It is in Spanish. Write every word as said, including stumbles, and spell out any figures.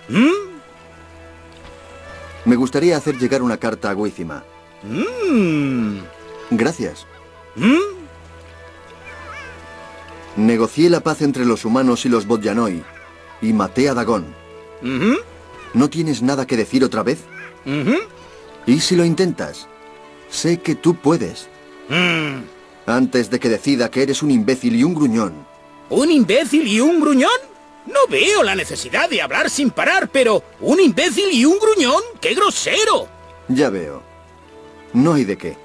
¿Mm? Me gustaría hacer llegar una carta a Wíthima. Mm. Gracias. ¿Mm? Negocié la paz entre los humanos y los Bodyanoi y maté a Dagon. Uh-huh. ¿No tienes nada que decir otra vez? Uh-huh. ¿Y si lo intentas? Sé que tú puedes. Mm. Antes de que decida que eres un imbécil y un gruñón. ¿Un imbécil y un gruñón? No veo la necesidad de hablar sin parar, pero ¿un imbécil y un gruñón? ¡Qué grosero! Ya veo. No hay de qué.